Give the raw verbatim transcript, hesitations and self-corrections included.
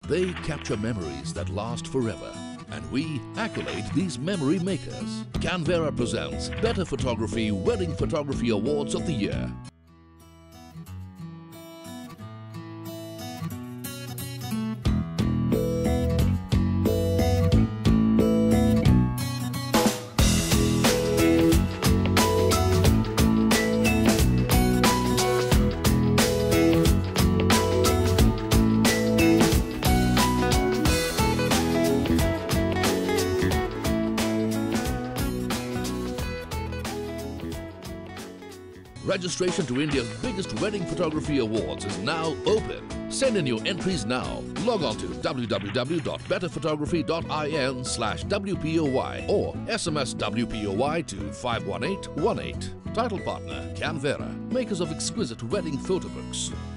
They capture memories that last forever. And we accolade these memory makers. Canberra presents Better Photography Wedding Photography Awards of the Year. Registration to India's biggest wedding photography awards is now open. Send in your entries now. Log on to w w w dot better photography dot in slash W P O Y or S M S W P O Y to five one eight one eight. Title partner, Canberra, makers of exquisite wedding photo books.